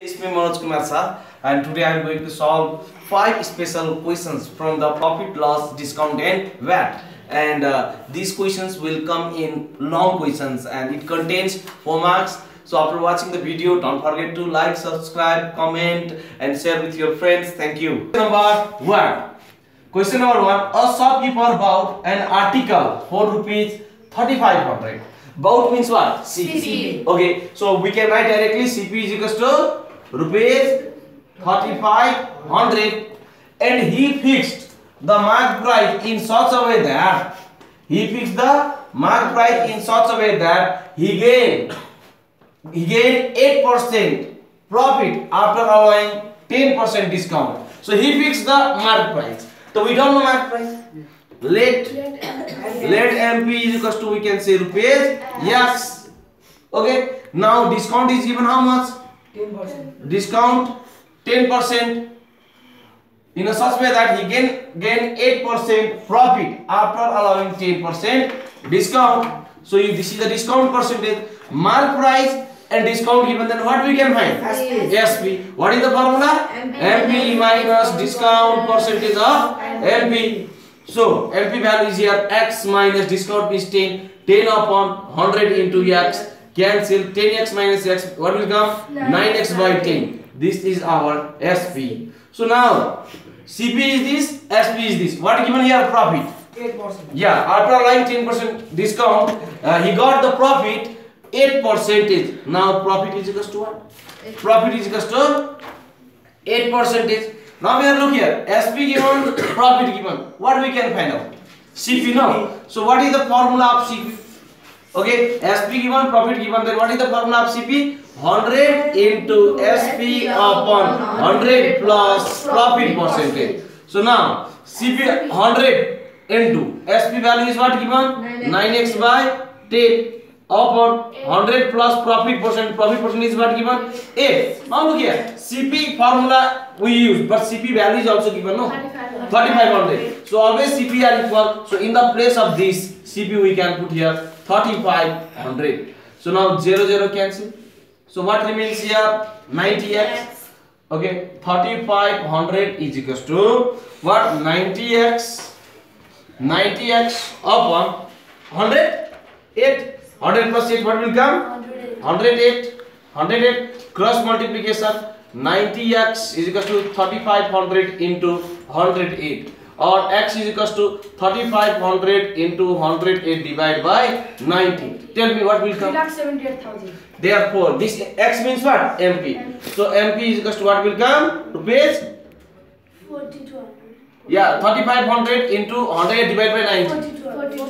It's me Manoj Kumar sir, and today I am going to solve 5 special questions from the profit loss discount and VAT. And these questions will come in long questions and it contains 4 marks. So after watching the video, don't forget to like, subscribe, comment and share with your friends. Thank you. Number 1. Question number 1. A shopkeeper bought an article for rupees 3500. Bought means what? CP. Okay, so we can write directly CP is equals to rupees 3500, and he fixed the mark price in such a way that he gained 8% profit after allowing 10% discount. So he fixed the mark price. So we don't know mark price. Let MP is equals to, we can say, rupees X. Okay, now discount is given how much? 10%. Discount 10% in a such way that he gain 8% profit after allowing 10% discount. So if this is the discount percentage, mark price and discount given, then what we can find? SP. What is the formula? MP minus discount percentage of MP. So MP value is here X minus discount is 10. 10 upon 100 into X. Cancel 10x minus x. What will come? 9x by 10. This is our SP. So now CP is this, SP is this. What given here? Profit 8%. Yeah, after allowing 10% discount, he got the profit 8%. Now profit is equals to what? Profit is equals to 8%. Now we are look here. SP given, profit given. What we can find out? CP now. So what is the formula of CP? Okay, SP given, profit given, then what is the formula of CP? 100 into SP upon 100 plus profit percentage. So now CP 100 into SP value is what given? 9x by 10 upon 100 plus profit percent is what given? 8. Now look here, CP formula we use, but CP value is also given, no? 3500. So always CP are equal. So in the place of this CP we can put here 3500. So now 0 cancel. So what remains here? 90x. Okay, 3500 is equals to what? 90x upon 108. 100 plus 8, what will come? 108. Cross multiplication. 90x is equals to 3500 into 108. Or x is equals to 3500 into 108 divided by 90. Tell me what will come? 378,000. Therefore, this x means what? MP. So MP is equals to what will come? Rupees 4200. Yeah, 3500 into 100 divided by 90.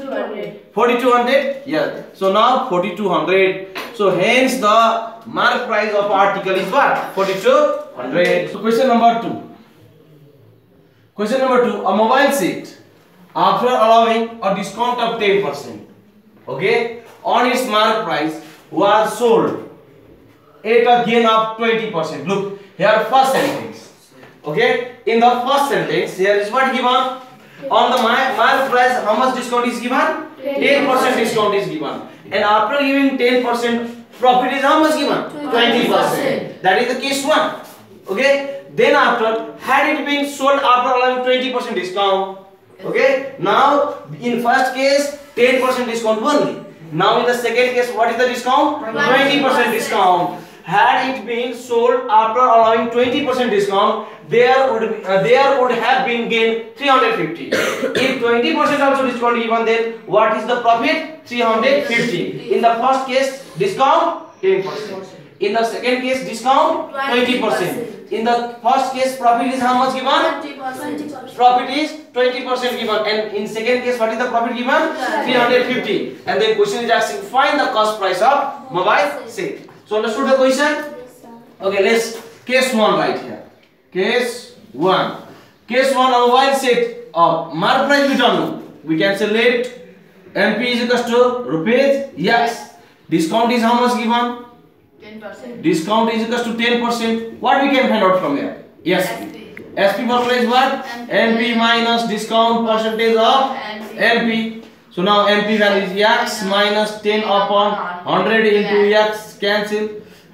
4200. Yeah. So now 4200. So hence the mark price of article is what? 4200. So question number 2. Question number 2. A mobile set, after allowing a discount of 10%, okay, on its mark price, was sold at a gain of 20%. Look here, first sentence. Okay, in the first sentence, here is what given? On the mark price, how much discount is given? 10% discount is given. And after giving 10%, profit is how much given? 20%. That is the case 1. Okay. Then after, had it been sold after allowing 20% discount, okay, now in first case 10% discount only. Now in the second case, what is the discount? 20% discount. Had it been sold after allowing 20% discount, there would have been gain 350. If 20% also discount given, then what is the profit? 350. In the first case, discount 10%. In the second case, discount 20%. In the first case, profit is how much given? 20%. Profit is 20% given. And in second case, what is the profit given? 350. And then question is asking, find the cost price of mobile set. So understood the question? Okay, let's case 1 right here. Case 1. Case 1, a mobile set of mark price we don't know. We can say let MP is equals to rupees X. Discount is how much given? 10%. Discount is equals to 10%. What we can find out from here? Yes. SP formula is what? MP minus discount percentage of MP. So now MP value is X minus 10 upon 100 into X. Cancel.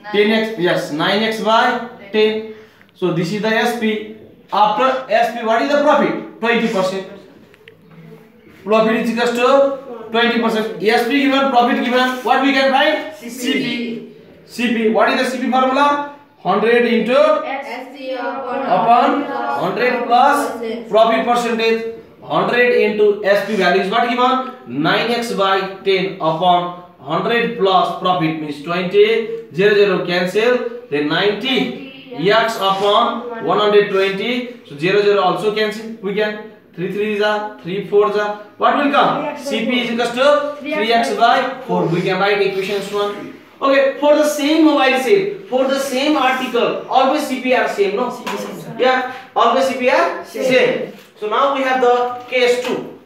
10x, yes, 9x by 10. So this is the SP. After SP, what is the profit? 20%. Profit is equals to 20%. SP given, profit given. What we can find? CP. CP. What is the CP formula? 100 into upon 100 plus profit percentage. 100 into SP value is what given? 9x by 10 upon 100 plus profit means 20. 0 cancel. Then 90 x upon 120. So 0 also cancel. We can 3 3s are 3 4s are. What will come? CP is equals to 3x by 4. We can write equations 1. Okay, for the same mobile set, for the same article, always CP are same, no? Yeah, always CP are same. So now we have the case 2.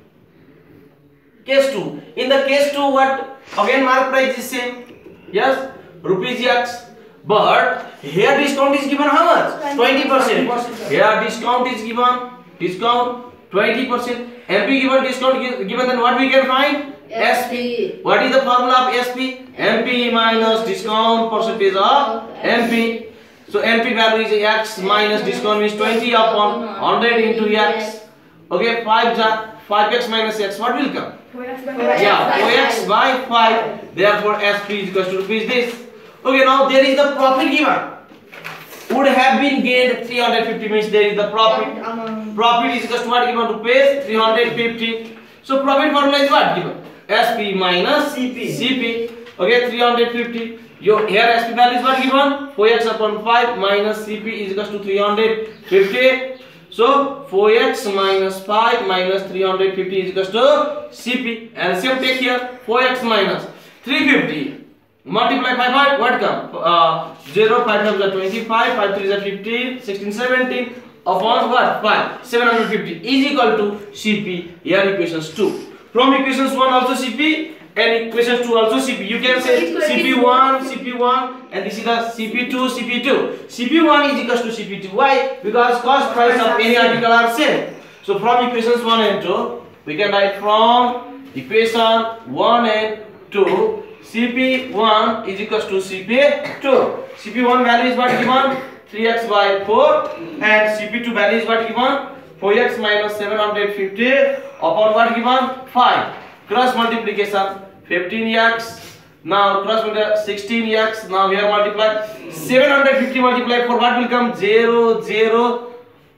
Case 2. In the case 2, what? Again, mark price is same. Yes, rupees x. But here discount is given how much? 20%. Here discount is given. Discount 20%. MP given discount given, then what we can find? SP. What is the formula of SP? MP minus discount percentage of MP. So MP value is x minus discount means 20 upon 100 into x. Okay, 5x minus x. What will come? 4x by 5. Therefore SP is equal to rupees this. Okay, now there is the profit given. Would have been gained 350 means there is the profit. Profit is equal to what given? Rupees 350. So profit formula is what given? SP minus CP. Okay, 350. Here SP value is what given? 4x upon 5 minus CP is equal to 350. So 4x minus 5 minus 350 is equal to CP. LCM take here. 4x minus 350. Multiply 5, what come? 0, 5 times are 25, 5 3 is 15, 16, 17 upon what? 5, 750 is equal to CP. Here equations 2. From equations 1 also CP and equations 2 also CP. You can say CP1 and this is the CP2. CP1 is equal to CP2. Why? Because cost price of any article are same. So from equations 1 and 2, we can write from equation 1 and 2. CP1 is equals to CP2. CP1 value is what given? 3x by 4 and CP2 value is what given? 4x minus 750 upon what given? 5. Cross multiplication 15x. Now cross multiplication 16x. Now here multiply 750 multiplied for what will come? 0 0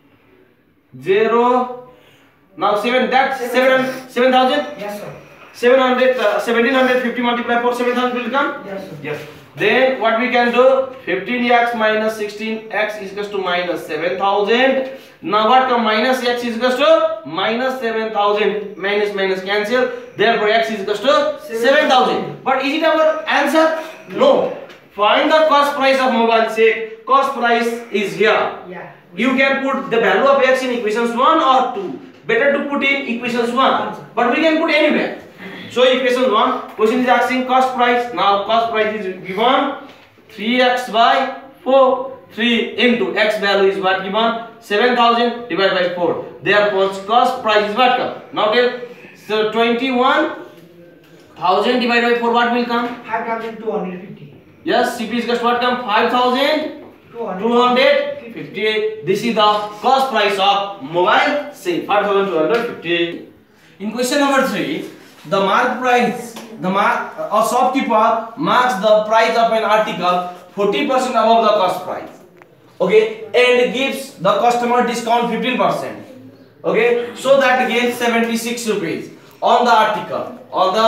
0. Now 7 that 7,000. Yes sir. 1750 multiplied for 7,000 will come? Yes sir. Yes. Then what we can do? 15x minus 16x is equals to minus 7,000. Now what come? Minus x is equals to minus 7,000. Minus cancel. Therefore x is equals to 7,000. But is it our answer? No. Find the cost price of mobile set. Cost price is here. Yeah. You can put the value of x in equations 1 or 2. Better to put in equations 1. But we can put anywhere. So equation 1, question is asking cost price. Now cost price is given 3x by 4. 3 into x value is what given? 7,000 divided by 4. Therefore cost price is what come? Now tell. So 21,000 divided by 4 what will come? 5,250. Yes, CP is equal to what come? 5,250. This is the cost price of mobile set. 5,250. In question number 3. The mark price, a shopkeeper marks the price of an article 40% above the cost price. Okay, and gives the customer discount 15%. Okay, so that gains 76 rupees on the article.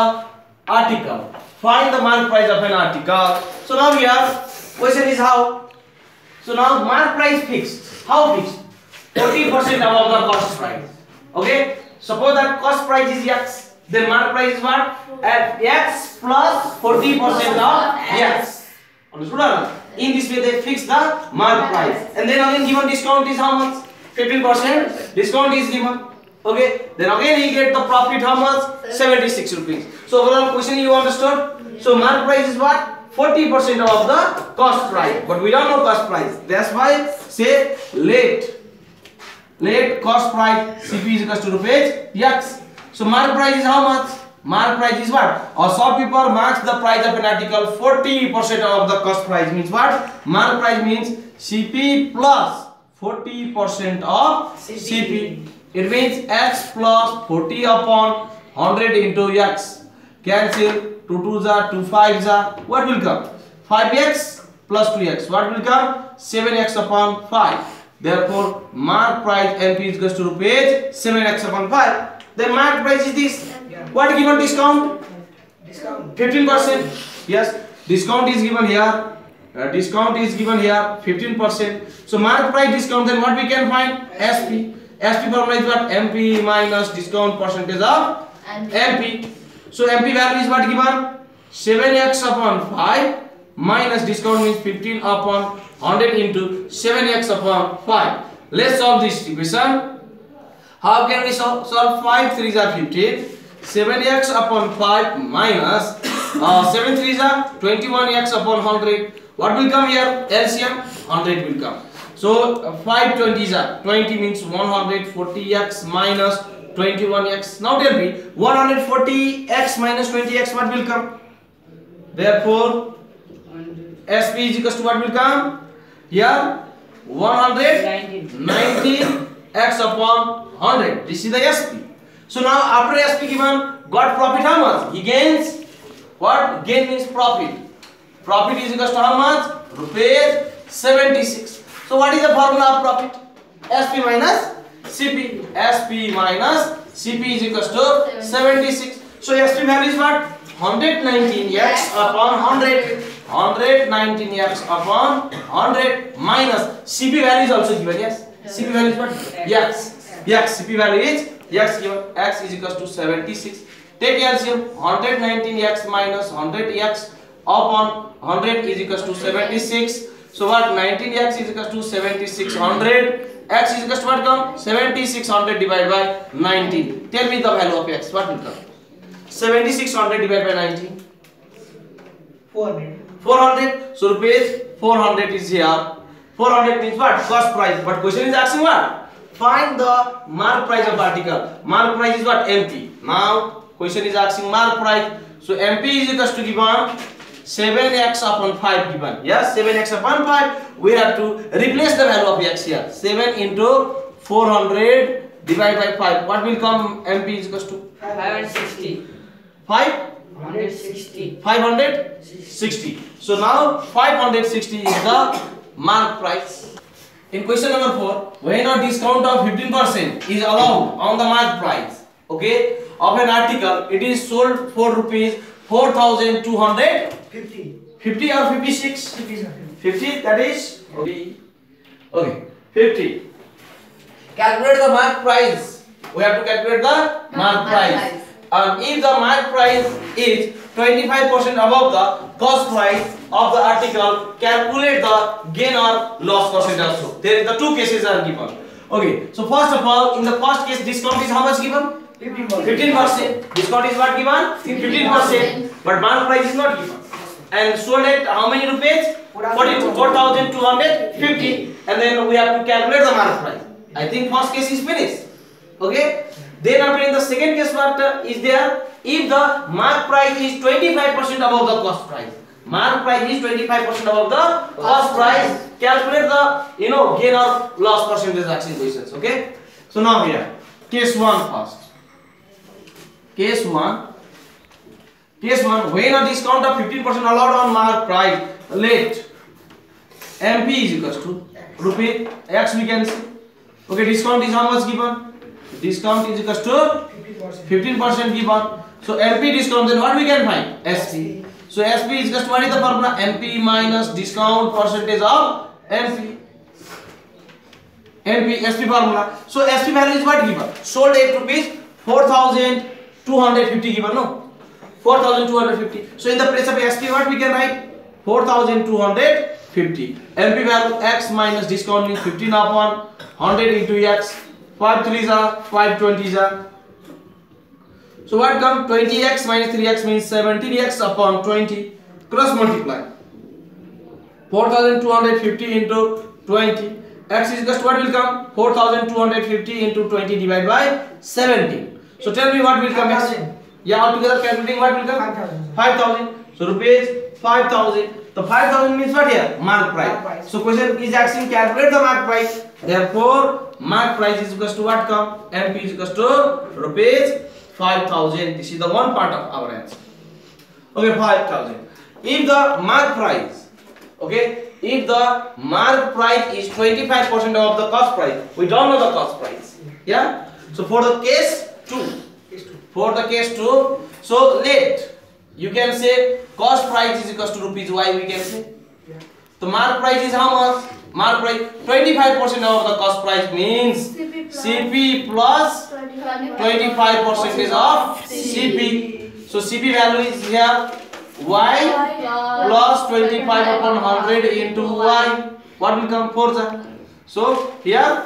Find the mark price of an article. So now here, question is how? So now mark price fixed. How fixed? 40% above the cost price. Okay, suppose that cost price is x. Then mark price is what? At x plus 40% of x. Understood? In this way they fix the mark price. And then again given discount is how much? 15% discount is given. Okay. Then again he get the profit how much? 76 rupees. So overall question you understood? So mark price is what? 40% of the cost price. But we don't know cost price. That's why say let cost price CP is equal to rupees x. So mark price is how much? Mark price is what? A shopkeeper marks the price of an article 40% of the cost price. Means what? Mark price means CP plus 40% of CP. It means X plus 40 upon 100 into X. Cancel. 2 2s are 2 5s are. What will come? 5x plus 2x. What will come? 7x upon 5. Therefore, mark price MP is equals to rupees 7x upon 5. The mark price is this. What given discount? Discount. 15%. Yes, discount is given here. Discount is given here 15%. So mark price discount, then what we can find? SP. SP formula is what? MP minus discount percentage of MP. So MP value is what given? 7x upon 5 minus discount means 15 upon 100 into 7x upon 5. Let's solve this equation. How can we solve? 5 3s are 15. 7x upon 5 minus 7 3s are 21x upon 100. What will come here? LCM 100 will come. So 5 20s are 20 means 140x minus 21x. Now tell me 140x minus 20x what will come? Therefore SP is equals to what will come? Here 119x upon 100. This is the SP. So now after SP given, got profit how much? He gains what? Gain means profit. Profit is equals to how much? Rupees 76. So what is the formula of profit? SP minus CP. SP minus CP is equals to 76. So SP value is what? 119x upon 100. 119x upon 100 minus CP value is also given. Yes. CP value is what? Yes. Yes. CP value is x given. X is equals to 76. Take LCM. 119x minus 100x upon 100 is equals to 76. So what? 19x is equals to 7600. X is equals to what come? 7600 divided by 19. Tell me the value of x. What will come? 7600 divided by 19. 400. 400. So rupees 400 is here. 400 means what? Cost price. But question is asking what? Find the mark price of article. Mark price is what? MP. Now question is asking mark price. So MP is equals to given 7x upon 5 given. Yes, 7x upon 5. We have to replace the value of x here. 7 into 400 divided by 5. What will come? MP is equals to 560. 560. 560. So now 560 is the mark price. In question number 4, when a discount of 15% is allowed on the mark price, okay, of an article, it is sold for rupees 4,250. 50 or 56? 50, that is okay. 50. Calculate the mark price. We have to calculate the mark price. And if the mark price is 25% above the cost price of the article, calculate the gain or loss percentage also. There is the two cases are given. Okay, so first of all, in the first case, discount is how much given? 15%. Discount is what given? 15%. But mark price is not given. And sold at how many rupees? 4,250. And then we have to calculate the mark price. I think first case is finished. Okay. Then after in the second case, what is there? If the mark price is 25% above the cost price, mark price is 25% above the cost price, calculate the gain or loss percentage action questions. Okay. So now here, case 1 first. Case 1. When a discount of 15% allowed on mark price, let MP is equals to rupee x we can see. Okay, discount is how much given? Discount is equals to 15% given. So MP discount, then what we can find? SP. So SP is equals to what is the formula? MP minus discount percentage of MP. SP formula. So SP value is what given? Sold at rupees 4,250 given, no? 4,250. So in the place of SP, what we can write? 4,250. MP value x minus discount means 15 upon 100 into x. 5 3s are 5 20s are. So what comes? 20x minus 3x means 17x upon 20. Cross multiply. 4,250 into 20. X is equals to what will come? 4,250 into 20 divided by 17. So tell me what will come? Yeah, altogether calculating what will come? 5,000. 5,000. So rupees 5,000. The 5,000 means what here? Mark Mark price. price. So question is asking calculate the mark price. Therefore, mark price is equals to what come? MP is equals to rupees 5,000. This is the one part of our answer. Okay, 5,000. If the mark price, okay, if the mark price is 25% of the cost price, we don't know the cost price. Yeah. So for the case 2, for the case 2, so let you can say cost price is equals to rupees y. We can say the mark price is how much? Mark price 25% of the cost price means CP plus 25% of CP. So CP value is here y plus 25 upon 100 into y. What will come? 4. So here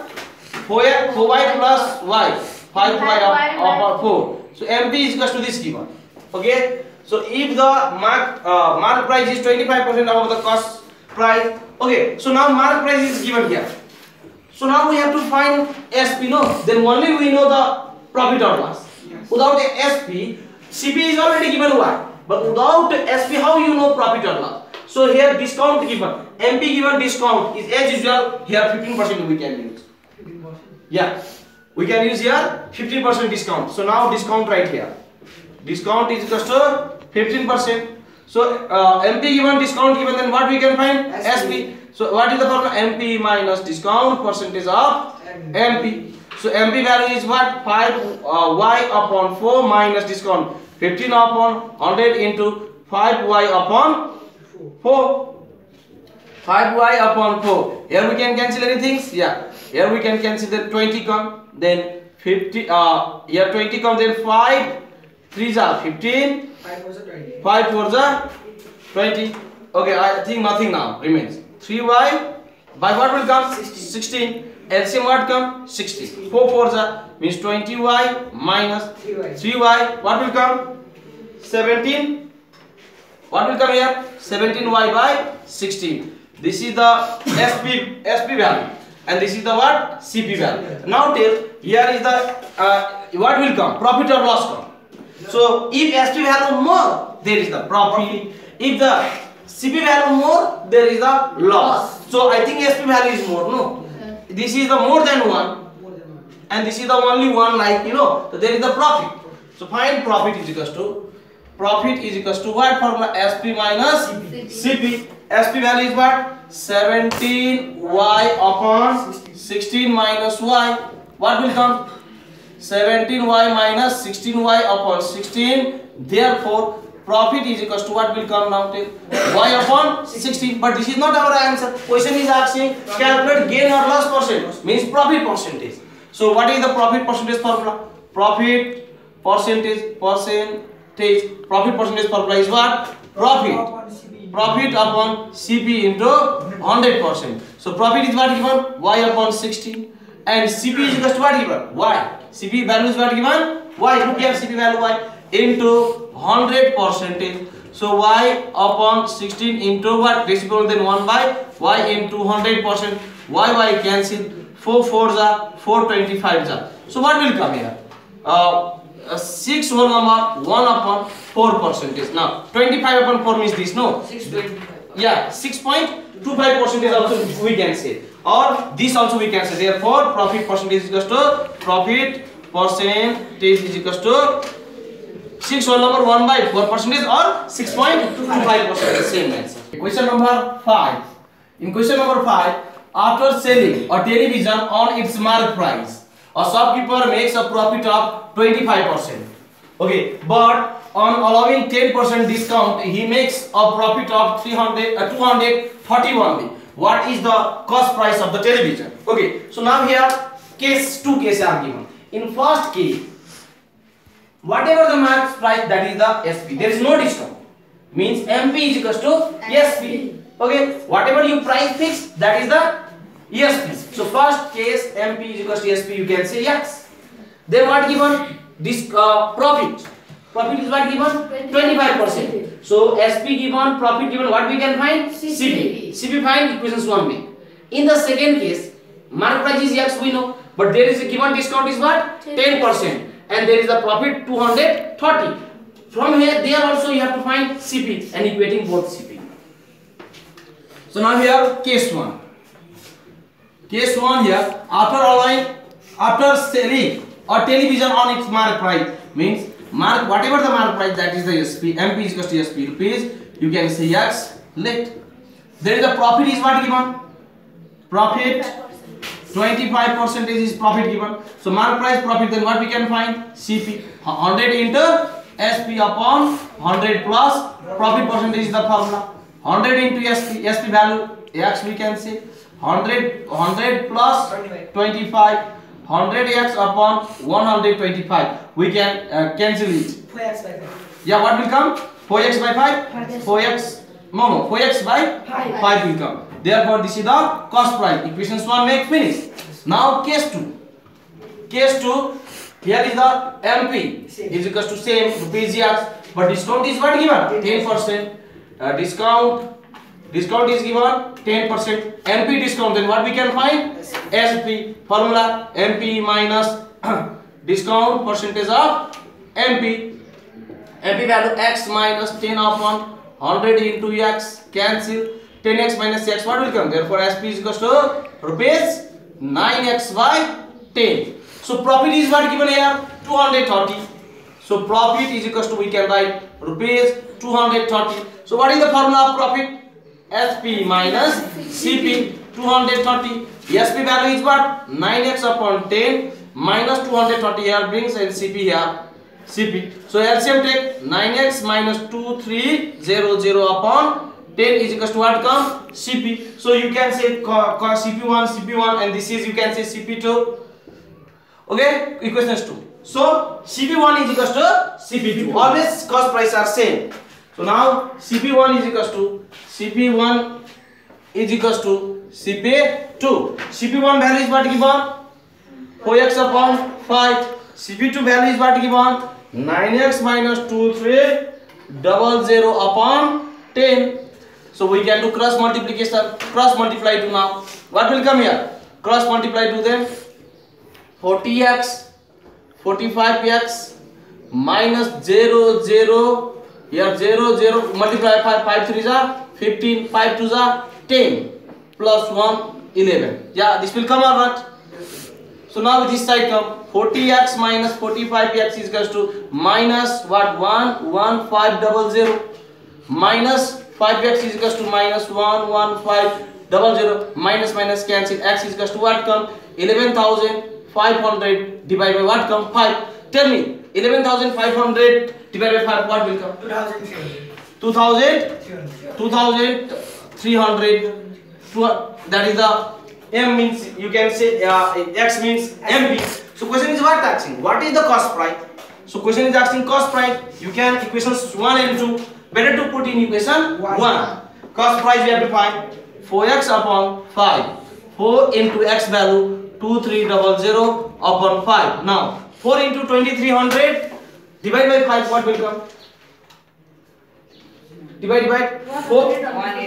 4y plus y, 5y upon 4. So MP is equals to this given. Okay. So if the mark price is 25% of the cost price. Okay. So now mark price is given here. So now we have to find SP. No. Then only we know the profit or loss. Without the SP, CP is already given y. But without SP, how you know profit or loss? So here discount given, MP given discount is as usual. Here 15% we can use. 15%. Yeah, we can use here 15% discount. So now discount right here. Discount is equals to 15%. So MP given discount given, then what we can find? SP. So what is the formula? MP minus discount percentage of MP. So MP value is what? 5y upon 4 minus discount 15 upon 100 into 5y upon 4. 5y upon 4. Here we can cancel anything? Yeah. Here we can cancel the 20 come. Then 50. Here 20 come. Then 5 3s are 15. 5 was a 20. 5 4s are 20. Okay. I think nothing now remains. 3y by what will come? 16. LCM what come? 16. 4 4s are means 20y minus 3y. What will come? 17. What will come here? 17y by 16. This is the SP value, and this is the what? CP value. Now tell, here is the what will come? Profit or loss come. So if SP value more, there is the profit. If the CP value more, there is the loss. So I think SP value is more. No, this is the more than 1, and this is the only one, like you know. So there is the profit. So find profit is equals to. Profit is equals to what formula? SP minus CP. SP value is what? 17y upon 16 minus y. What will come? 17y minus 16y upon 16. Therefore, profit is equals to what will come now? Y upon 16. But this is not our answer. Question is asking calculate gain or loss percent. Means profit percentage. So what is the profit percentage formula? Profit percentage formula is what? Profit upon CP into 100%. So profit is what given? Y upon 16. And CP is equals to what given? Y. CP value is what given? Y. Look here, CP value Y into 100%. So Y upon 16 into what? Reciprocal then 1 by Y into 100%. Y cancel. 4 4s are 4 25s are. So what will come here? 6 whole number 1 upon 4%. Now 25 upon 4 means this, no? 6.25. Yeah, 6.25% also we can say, or this also we can say. Therefore, profit percentage is equals to profit percentage is equals to 6 whole number 1 by 4% or 6.25%. Same answer. Question number 5. In question number 5, after selling a television on its mark price, a shopkeeper makes a profit of 25%. Okay, but on allowing 10% discount, he makes a profit of 241. What is the cost price of the television? Okay, so now here two cases are given. In first case, whatever the mark price, that is the SP. There is no discount. Means MP is equals to SP. Okay, whatever you price fix, that is the ESP. So first case MP is equals to SP, you can say yes. Then what given? This profit. Profit is what given? 25%. So SP given, profit given, what we can find? CP. CP find equations 1b. In the second case, mark price is X, we know, but there is a given discount is what? 10%. and there is the profit 230. From here, there also you have to find CP and equating both CP. So now here case 1. Case 1 here, after selling a television on its mark price, means mark whatever the mark price, that is the SP, MP is equal to SP rupees, you can say yes, let. There is a profit is what given? Profit 25% is profit given. So mark price profit, then what we can find? CP 100 into SP upon 100 plus profit percentage is the formula. 100 into SP value X we can say 100 plus 25 100x upon 125. We can cancel it. 4x by 5. Yeah, what will come? 4x by 5? 4x. No, 4x by 5 will come. Therefore, this is the cost price. Equations 1 make finish. Now case 2. Case 2. Here is the MP is equals to same rupees X, but discount is what given? 10%. Discount is given 10%. MP discount, then what we can find? SP formula MP minus discount percentage of MP. MP value X minus 10 upon 100 into X, cancel 10x minus X, what will come? Therefore SP is equals to rupees 9x by 10. So profit is what given here? 230. So profit is equals to, we can write rupees 230. So what is the formula of profit? SP minus CP 230. SP value is what? 9x upon 10 minus 230 here brings, and CP here CP. So LCM take 9x minus 2300 upon 10 is equals to what come? CP. So you can say CP1 and this is, you can say CP2. Okay, equations 2. So CP1 is equals to CP2. Always cost price are same. So now CP1 is equals to CP2. CP1 value is what given? 4x upon 5. CP2 value is what given? 9x minus 2300 upon 10. So we can do cross multiplication, cross multiply to now. What will come here? Cross multiply to them. 40x, 45x minus 0, 0. Here 0, 0, multiply 5, 5 3 are 15, 5 2 are 10, plus 1, 11. Yeah, this will come or not? So now this side come 40x minus 45x is equals to minus what? 11500 minus 5x is equals to minus 11500 minus minus cancel. X is equals to what come? 11,500 divided by what come? 5. Tell me, 11,500 divided by 5, what will come? 2,300. That is the M means, you can say X means MP. So question is what asking? What is the cost price? So question is asking cost price. You can equations 1 and 2. Better to put in equation 1. Cost price we have to find 4x upon 5. 4 into X value 2300 upon 5. Now 4 into 2300 divided by 5, what will come? Divide by 4.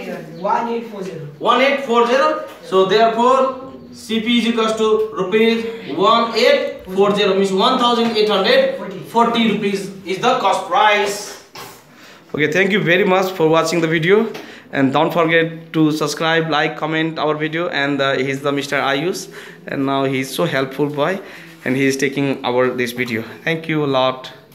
1840. So therefore CP is equals to rupees 1840, means 1840 rupees is the cost price. Okay, thank you very much for watching the video, and don't forget to subscribe, like, comment our video. And he's the Mr. Ayush, and now he's so helpful boy, and he is taking our this video. Thank you a lot.